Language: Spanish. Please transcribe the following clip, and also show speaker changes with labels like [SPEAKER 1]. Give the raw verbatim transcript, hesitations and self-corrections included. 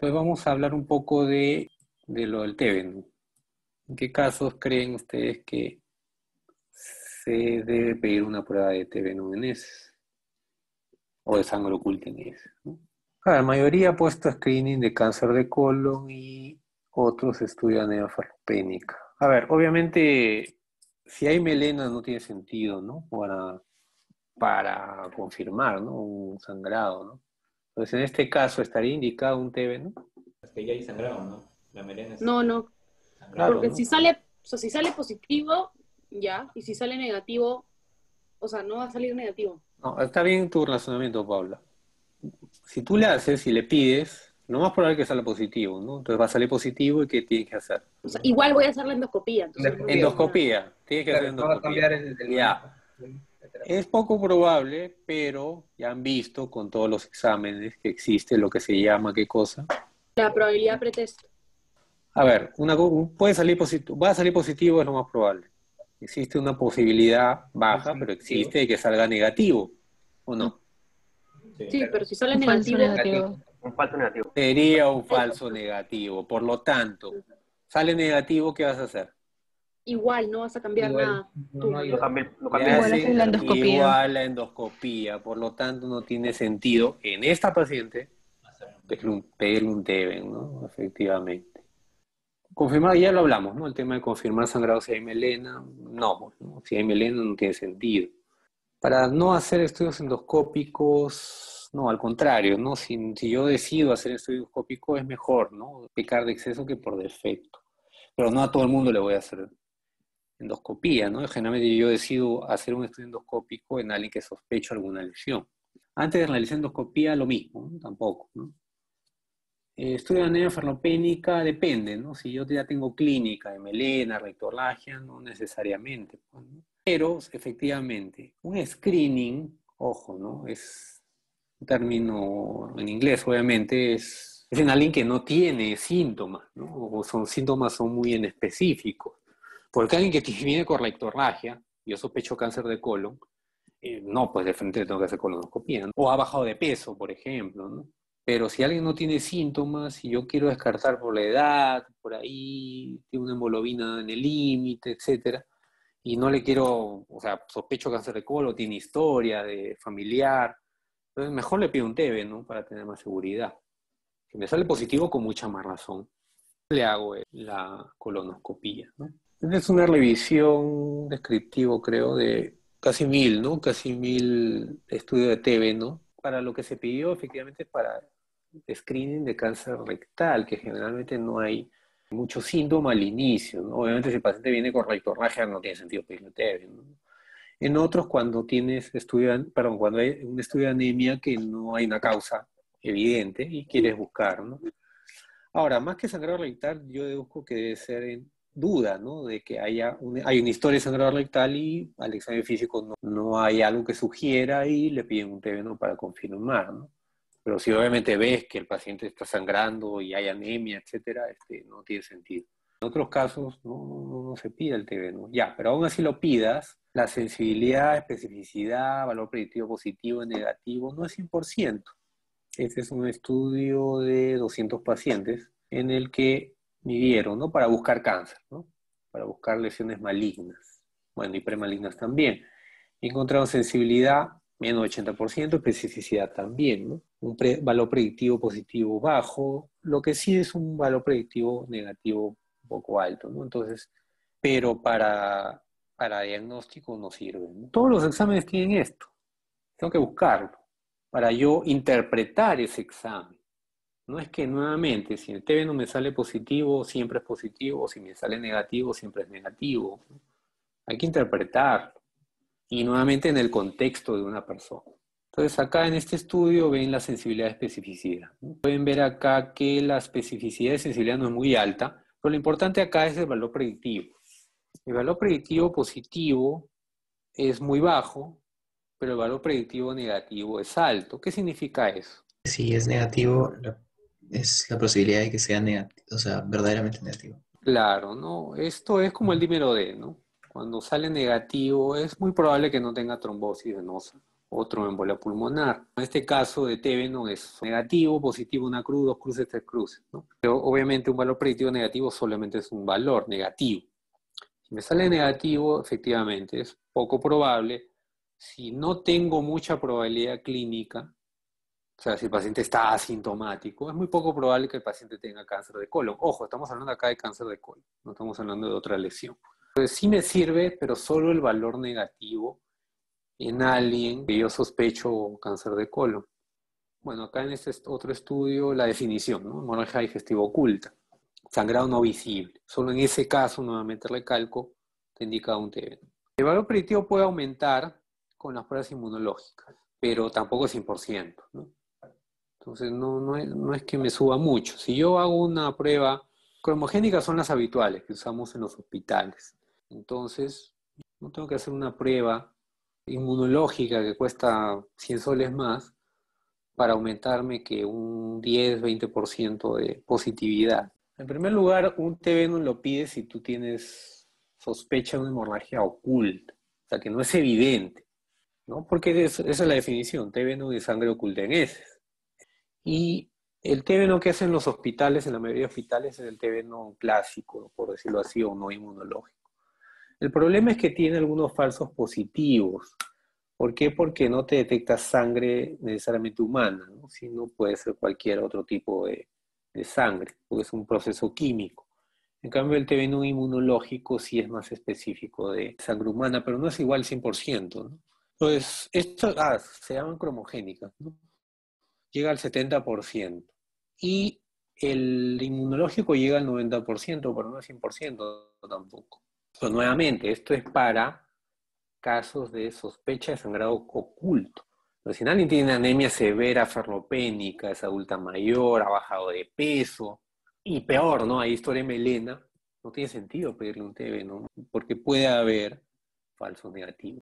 [SPEAKER 1] Entonces vamos a hablar un poco de, de lo del T B, ¿no? ¿En qué casos creen ustedes que se debe pedir una prueba de T B nuvenes o de sangre oculta en ese, ¿no? Claro, la mayoría ha puesto screening de cáncer de colon y otros estudian anemia farlopénica. A ver, obviamente, si hay melena no tiene sentido, ¿no? Para, para confirmar, ¿no? Un sangrado, ¿no? Entonces, en este caso, estaría indicado un T B, ¿no?
[SPEAKER 2] Es que ya hay sangrado, ¿no? La melena es
[SPEAKER 3] No, no,
[SPEAKER 2] sangrado.
[SPEAKER 1] Claro,
[SPEAKER 3] porque
[SPEAKER 1] ¿no?
[SPEAKER 3] si sale, o sea, si sale positivo, ya, y si sale negativo, o sea, no va a salir negativo.
[SPEAKER 1] No, está bien tu razonamiento, Paula. Si tú le haces y le pides, lo más probable es que salga positivo, ¿no? Entonces va a salir positivo y ¿qué tienes que hacer?
[SPEAKER 3] O sea, igual voy a hacer la endoscopía, entonces no me pasa nada.
[SPEAKER 1] Endoscopía, tienes que hacer
[SPEAKER 4] Claro, no va a
[SPEAKER 1] endoscopía.
[SPEAKER 4] cambiar el, el manejo,
[SPEAKER 1] Ya.
[SPEAKER 4] etcétera.
[SPEAKER 1] Es poco probable, pero ya han visto con todos los exámenes que existe lo que se llama, ¿qué cosa?
[SPEAKER 3] La probabilidad pretest.
[SPEAKER 1] A ver, una, co- puede salir positivo, va a salir positivo, es lo más probable. Existe una posibilidad baja, pero existe de que salga negativo, ¿o no?
[SPEAKER 2] Sí.
[SPEAKER 3] Sí, pero si sale
[SPEAKER 5] Un falso
[SPEAKER 3] negativo,
[SPEAKER 5] negativo.
[SPEAKER 4] Un falso negativo.
[SPEAKER 1] Sería un falso negativo. Por lo tanto, sale negativo, ¿qué vas a hacer?
[SPEAKER 3] igual no vas a cambiar
[SPEAKER 4] Igual,
[SPEAKER 3] nada.
[SPEAKER 4] no,
[SPEAKER 3] Tú.
[SPEAKER 4] no, yo cambié, lo
[SPEAKER 1] Le
[SPEAKER 4] cambié.
[SPEAKER 5] Igual
[SPEAKER 1] hacen
[SPEAKER 5] haces la endoscopía.
[SPEAKER 1] igual la endoscopía. Por lo tanto, no tiene sentido en esta paciente pedirle un, pedirle un T B, ¿no? Efectivamente. Confirmar, ya lo hablamos, ¿no? El tema de confirmar sangrado si hay melena, no, ¿no? Si hay melena no tiene sentido. Para no hacer estudios endoscópicos, no, al contrario, ¿no? Si, si yo decido hacer estudio endoscópico es mejor, ¿no? Pecar de exceso que por defecto. Pero no a todo el mundo le voy a hacer endoscopía, ¿no? Generalmente yo decido hacer un estudio endoscópico en alguien que sospecho alguna lesión. Antes de realizar endoscopía, lo mismo, ¿no? Tampoco, ¿no? Eh, estudio de anemia farlopénica depende, ¿no? Si yo ya tengo clínica de melena, rectorragia, no necesariamente, pues, ¿no? Pero, efectivamente, un screening, ojo, ¿no? Es un término en inglés, obviamente, es, es en alguien que no tiene síntomas, ¿no? O son síntomas son muy en específicos. Porque alguien que viene con rectorragia, yo sospecho cáncer de colon, eh, no, pues de frente le tengo que hacer colonoscopia, ¿no? O ha bajado de peso, por ejemplo, ¿no? Pero si alguien no tiene síntomas y yo quiero descartar por la edad, por ahí tiene una hemoglobina en el límite, etcétera, y no le quiero, o sea, sospecho cáncer de colon, tiene historia de familiar, entonces mejor le pido un T B, ¿no? Para tener más seguridad. Si me sale positivo, con mucha más razón, le hago la colonoscopia, ¿no? Es una revisión descriptivo, creo, de casi mil, ¿no? Casi mil estudios de T B, ¿no? Para lo que se pidió, efectivamente, es para screening de cáncer rectal, que generalmente no hay muchos síntomas al inicio, ¿no? Obviamente, si el paciente viene con rectorragia, no tiene sentido pedirle T B, ¿no? En otros, cuando tienes estudio, perdón, cuando hay un estudio de anemia que no hay una causa evidente y quieres buscar, ¿no? Ahora, más que sangrado rectal, yo deduzco que debe ser en duda, ¿no? De que haya un, hay una historia de sangrado rectal y al examen físico no, no hay algo que sugiera y le piden un T B, ¿no? Para confirmar, ¿no? Pero si obviamente ves que el paciente está sangrando y hay anemia, etcétera, este, no tiene sentido. En otros casos no, no, no se pide el T B, ¿no? Ya, pero aún así lo pidas, la sensibilidad, especificidad, valor predictivo positivo y negativo no es cien por ciento. Este es un estudio de doscientos pacientes en el que midieron, ¿no? Para buscar cáncer, ¿no? Para buscar lesiones malignas. Bueno, y premalignas también. Encontraron sensibilidad menos de ochenta por ciento, especificidad también, ¿no? Un pre valor predictivo positivo bajo, lo que sí es un valor predictivo negativo un poco alto, ¿no? Entonces, pero para, para diagnóstico no sirve, ¿no? Todos los exámenes tienen esto. Tengo que buscarlo para yo interpretar ese examen. No es que nuevamente, si el T B no me sale positivo, siempre es positivo, o si me sale negativo, siempre es negativo. Hay que interpretarlo. Y nuevamente en el contexto de una persona. Entonces acá en este estudio ven la sensibilidad y especificidad, ¿no? Pueden ver acá que la especificidad y sensibilidad no es muy alta, pero lo importante acá es el valor predictivo. El valor predictivo positivo es muy bajo, pero el valor predictivo negativo es alto. ¿Qué significa eso?
[SPEAKER 6] Si es negativo, la- es la posibilidad de que sea negativo, o sea, verdaderamente negativo.
[SPEAKER 1] Claro, ¿no? Esto es como el dímero D, ¿no? Cuando sale negativo es muy probable que no tenga trombosis venosa otro embolia pulmonar. En este caso de T Venom es negativo, positivo, una cruz, dos cruces, tres cruces, ¿no? Pero obviamente un valor predictivo negativo solamente es un valor negativo. Si me sale negativo, efectivamente, es poco probable. Si no tengo mucha probabilidad clínica, o sea, si el paciente está asintomático, es muy poco probable que el paciente tenga cáncer de colon. Ojo, estamos hablando acá de cáncer de colon, no estamos hablando de otra lesión. Entonces sí me sirve, pero solo el valor negativo en alguien que yo sospecho cáncer de colon. Bueno, acá en este otro estudio, la definición, ¿no? Hemorragia digestiva oculta. Sangrado no visible. Solo en ese caso, nuevamente recalco, te indica un T Venom. El valor predictivo puede aumentar con las pruebas inmunológicas, pero tampoco cien por ciento, ¿no? Entonces no, no, es, no es que me suba mucho. Si yo hago una prueba, cromogénicas son las habituales que usamos en los hospitales. Entonces, no tengo que hacer una prueba inmunológica que cuesta cien soles más para aumentarme que un diez a veinte por ciento de positividad. En primer lugar, un T Venom lo pides si tú tienes sospecha de una hemorragia oculta, o sea, que no es evidente, ¿no? Porque esa es la definición, T Venom de sangre oculta en heces. Y el T Venom que hacen los hospitales, en la mayoría de hospitales, es el T Venom clásico, por decirlo así, o no inmunológico. El problema es que tiene algunos falsos positivos. ¿Por qué? Porque no te detecta sangre necesariamente humana, ¿no? Sino puede ser cualquier otro tipo de, de sangre, porque es un proceso químico. En cambio, el T Venom inmunológico sí es más específico de sangre humana, pero no es igual cien por ciento, ¿no? Entonces, esto ah, se llaman cromogénicas, ¿no? Llega al setenta por ciento. Y el inmunológico llega al noventa por ciento, pero no al cien por ciento tampoco. Pero nuevamente, esto es para casos de sospecha de sangrado oculto. Pero si alguien tiene anemia severa ferropénica, es adulta mayor, ha bajado de peso, y peor, ¿no? Hay historia de melena, no tiene sentido pedirle un T Venom, ¿no? Porque puede haber falsos negativos.